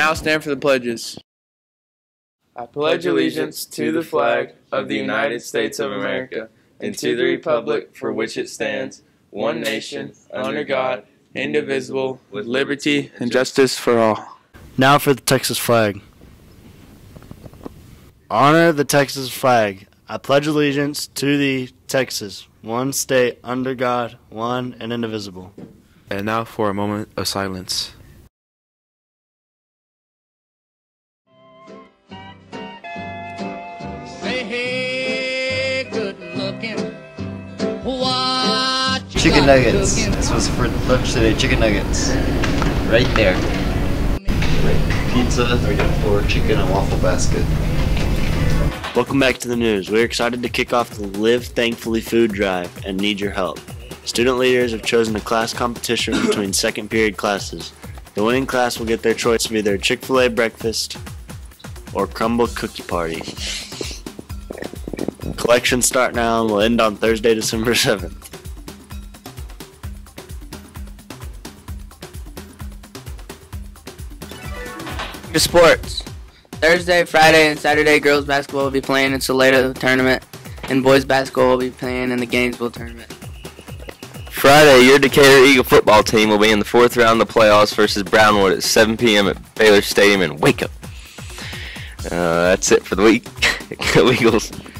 now stand for the pledges. I pledge allegiance to the flag of the United States of America and to the republic for which it stands, one nation, under God, indivisible, with liberty and justice for all. Now for the Texas flag. Honor the Texas flag. I pledge allegiance to the Texas, one state, under God, one and indivisible. And now for a moment of silence. Hey, good looking. What you Chicken got nuggets. cooking? This was for lunch today. Chicken nuggets. Right there. Pizza or chicken and waffle basket. Welcome back to the news. We're excited to kick off the Live Thankfully food drive and need your help. Student leaders have chosen a class competition between second period classes. The winning class will get their choice of either Chick-fil-A breakfast or crumble cookie party. Collections start now and will end on Thursday, December 7th. Sports. Thursday, Friday, and Saturday, girls basketball will be playing in Salado tournament, and boys basketball will be playing in the Gainesville tournament. Friday, your Decatur Eagle football team will be in the fourth round of the playoffs versus Brownwood at 7 p.m. at Baylor Stadium in Waco. That's it for the week. Go Eagles.